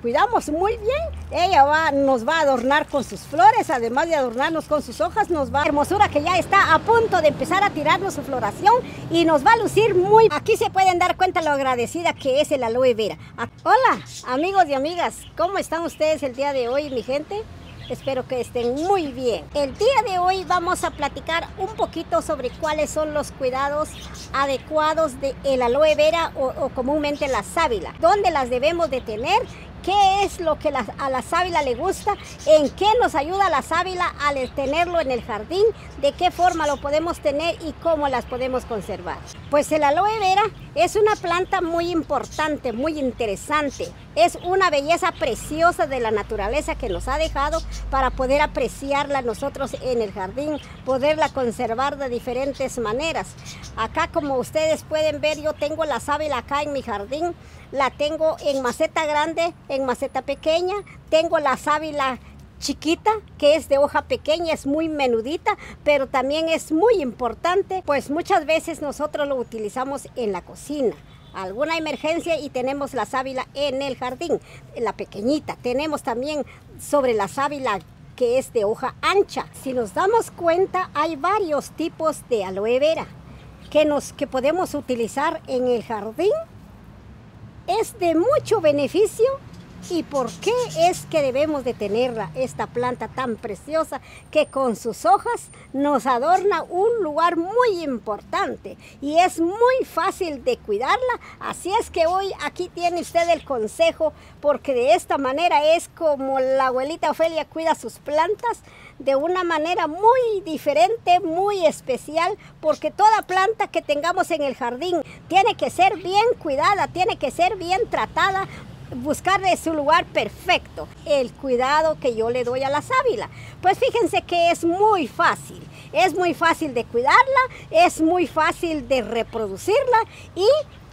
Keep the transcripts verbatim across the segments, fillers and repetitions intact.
cuidamos muy bien, ella va, nos va a adornar con sus flores, además de adornarnos con sus hojas, nos va a hermosura que ya está a punto de empezar a tirarnos su floración y nos va a lucir muy. Aquí se pueden dar cuenta lo agradecida que es el aloe vera. Hola amigos y amigas, ¿cómo están ustedes el día de hoy, mi gente? Espero que estén muy bien. El día de hoy vamos a platicar un poquito sobre cuáles son los cuidados adecuados del aloe vera o, o comúnmente la sábila, dónde las debemos de tener, qué es lo que la, a la sábila le gusta, en qué nos ayuda la sábila al tenerlo en el jardín, de qué forma lo podemos tener y cómo las podemos conservar. Pues el aloe vera es una planta muy importante, muy interesante. Es una belleza preciosa de la naturaleza que nos ha dejado para poder apreciarla nosotros en el jardín, poderla conservar de diferentes maneras. Acá, como ustedes pueden ver, yo tengo la sábila acá en mi jardín. La tengo en maceta grande, en maceta pequeña. Tengo la sábila chiquita, que es de hoja pequeña, es muy menudita, pero también es muy importante, pues muchas veces nosotros lo utilizamos en la cocina. Alguna emergencia y tenemos la sábila en el jardín, la pequeñita. Tenemos también sobre la sábila que es de hoja ancha. Si nos damos cuenta, hay varios tipos de aloe vera que, nos, que podemos utilizar en el jardín. Es de mucho beneficio. ¿Y por qué es que debemos de tenerla, esta planta tan preciosa que con sus hojas nos adorna un lugar muy importante y es muy fácil de cuidarla? Así es que hoy aquí tiene usted el consejo, porque de esta manera es como la abuelita Ofelia cuida sus plantas, de una manera muy diferente, muy especial, porque toda planta que tengamos en el jardín tiene que ser bien cuidada, tiene que ser bien tratada, buscarle su lugar perfecto. El cuidado que yo le doy a la sábila, pues fíjense que es muy fácil, es muy fácil de cuidarla, es muy fácil de reproducirla y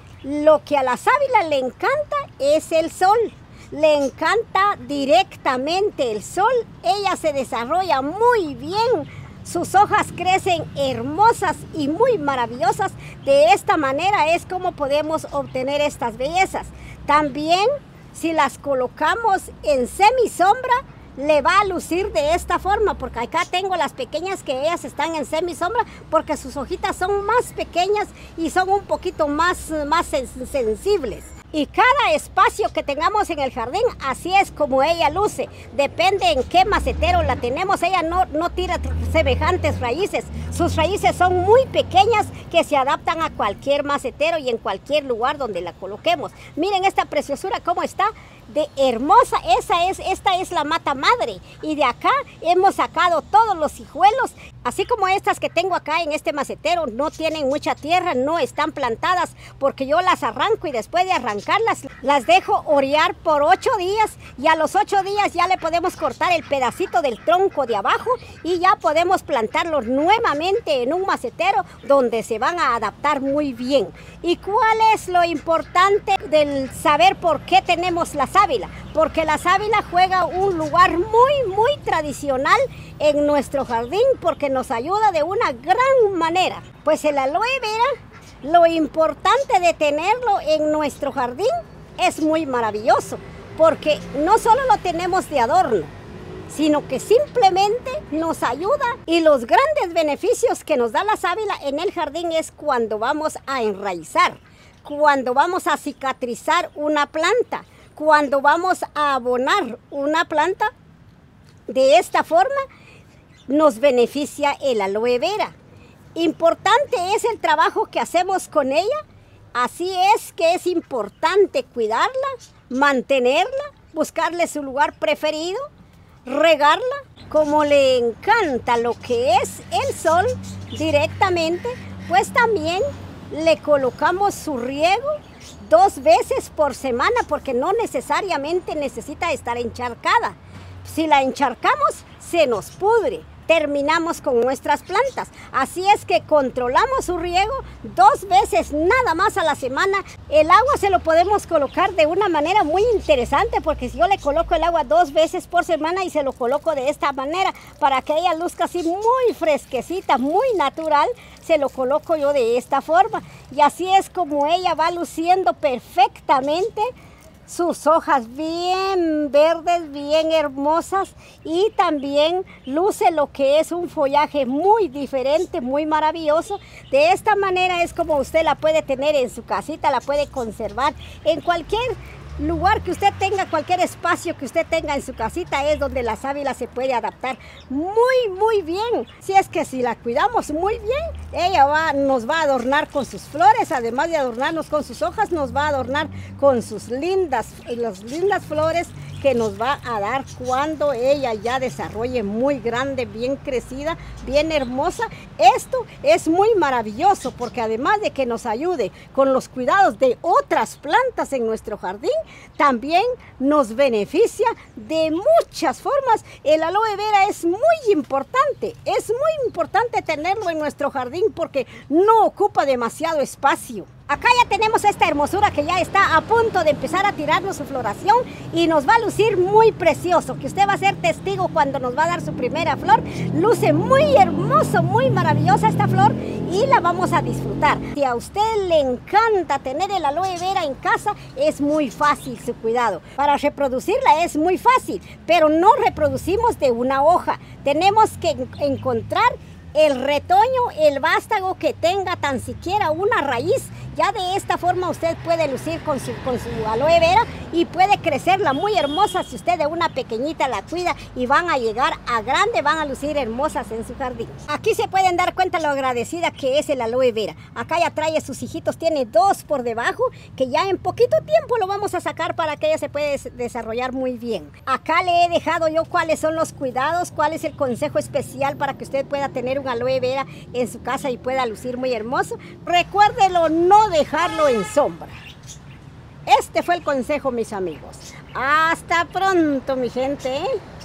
lo que a la sábila le encanta es el sol. Le encanta directamente el sol, ella se desarrolla muy bien, sus hojas crecen hermosas y muy maravillosas. De esta manera es como podemos obtener estas bellezas. También si las colocamos en semisombra, le va a lucir de esta forma, porque acá tengo las pequeñas que ellas están en semisombra porque sus hojitas son más pequeñas y son un poquito más, más sensibles. Y cada espacio que tengamos en el jardín, así es como ella luce. Depende en qué macetero la tenemos. Ella no, no tira semejantes raíces. Sus raíces son muy pequeñas que se adaptan a cualquier macetero y en cualquier lugar donde la coloquemos. Miren esta preciosura cómo está de hermosa. Esa es, esta es la mata madre. Y de acá hemos sacado todos los hijuelos. Así como estas que tengo acá en este macetero, no tienen mucha tierra, no están plantadas, porque yo las arranco y después de arrancarlas, las dejo orear por ocho días y a los ocho días ya le podemos cortar el pedacito del tronco de abajo y ya podemos plantarlos nuevamente en un macetero donde se van a adaptar muy bien. ¿Y cuál es lo importante del saber por qué tenemos la sábila? Porque la sábila juega un lugar muy, muy tradicional en nuestro jardín, porque nos ayuda de una gran manera. Pues el aloe vera, lo importante de tenerlo en nuestro jardín es muy maravilloso, porque no solo lo tenemos de adorno, sino que simplemente nos ayuda. Y los grandes beneficios que nos da la sábila en el jardín es cuando vamos a enraizar, cuando vamos a cicatrizar una planta, cuando vamos a abonar una planta. De esta forma nos beneficia el aloe vera. Importante es el trabajo que hacemos con ella. Así es que es importante cuidarla, mantenerla, buscarle su lugar preferido, regarla. Como le encanta lo que es el sol directamente, pues también le colocamos su riego dos veces por semana, porque no necesariamente necesita estar encharcada. Si la encharcamos, se nos pudre. terminamos con nuestras plantas. Así es que controlamos su riego dos veces nada más a la semana. El agua se lo podemos colocar de una manera muy interesante, porque si yo le coloco el agua dos veces por semana y se lo coloco de esta manera para que ella luzca así muy fresquecita, muy natural, se lo coloco yo de esta forma. Y así es como ella va luciendo perfectamente sus hojas bien verdes, bien hermosas, y también luce lo que es un follaje muy diferente, muy maravilloso. De esta manera es como usted la puede tener en su casita, la puede conservar en cualquier lugar que usted tenga, cualquier espacio que usted tenga en su casita, es donde la sábila se puede adaptar muy muy bien. Si es que si la cuidamos muy bien, ella va, nos va a adornar con sus flores, además de adornarnos con sus hojas, nos va a adornar con sus lindas, las lindas flores que nos va a dar cuando ella ya desarrolle muy grande, bien crecida, bien hermosa. Esto es muy maravilloso porque además de que nos ayude con los cuidados de otras plantas en nuestro jardín, también nos beneficia de muchas formas. El aloe vera es muy importante, es muy importante tenerlo en nuestro jardín porque no ocupa demasiado espacio. Acá ya tenemos esta hermosura que ya está a punto de empezar a tirarnos su floración y nos va a lucir muy precioso, que usted va a ser testigo cuando nos va a dar su primera flor. Luce muy hermoso, muy maravillosa esta flor y la vamos a disfrutar. Si a usted le encanta tener el aloe vera en casa, es muy fácil su cuidado. Para reproducirla es muy fácil, pero no reproducimos de una hoja. Tenemos que encontrar el retoño, el vástago que tenga tan siquiera una raíz. Ya de esta forma usted puede lucir con su, con su aloe vera y puede crecerla muy hermosa si usted de una pequeñita la cuida, y van a llegar a grande, van a lucir hermosas en su jardín. Aquí se pueden dar cuenta lo agradecida que es el aloe vera. Acá ya trae sus hijitos, tiene dos por debajo que ya en poquito tiempo lo vamos a sacar para que ella se pueda desarrollar muy bien. Acá le he dejado yo cuáles son los cuidados, cuál es el consejo especial para que usted pueda tener un aloe vera en su casa y pueda lucir muy hermoso. Recuérdelo, no dejarlo en sombra. Este fue el consejo, mis amigos. Hasta pronto, mi gente.